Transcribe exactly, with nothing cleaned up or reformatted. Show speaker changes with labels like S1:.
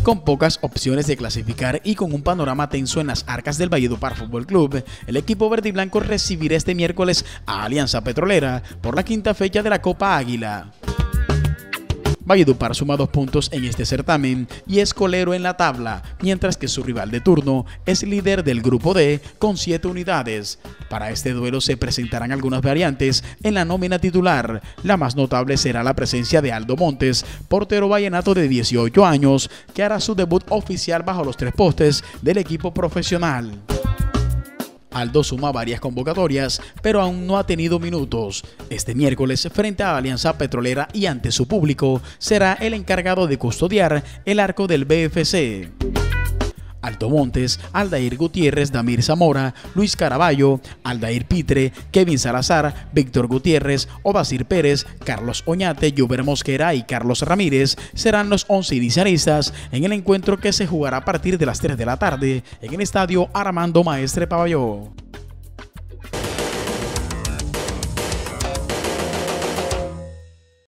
S1: Con pocas opciones de clasificar y con un panorama tenso en las arcas del Valledupar Fútbol Club, el equipo verde y blanco recibirá este miércoles a Alianza Petrolera por la quinta fecha de la Copa Águila. Valledupar suma dos puntos en este certamen y es colero en la tabla, mientras que su rival de turno es líder del Grupo D con siete unidades. Para este duelo se presentarán algunas variantes en la nómina titular. La más notable será la presencia de Aldo Montes, portero vallenato de dieciocho años, que hará su debut oficial bajo los tres postes del equipo profesional. Aldo suma varias convocatorias, pero aún no ha tenido minutos. Este miércoles, frente a Alianza Petrolera y ante su público, será el encargado de custodiar el arco del B F C. Aldo Montes, Aldair Gutiérrez, Damir Zamora, Luis Caraballo, Aldair Pitre, Kevin Salazar, Víctor Gutiérrez, Odacir Pérez, Carlos Oñate, Juber Mosquera y Carlos Ramírez serán los once inicialistas en el encuentro que se jugará a partir de las tres de la tarde en el estadio Armando Maestre Pavalló.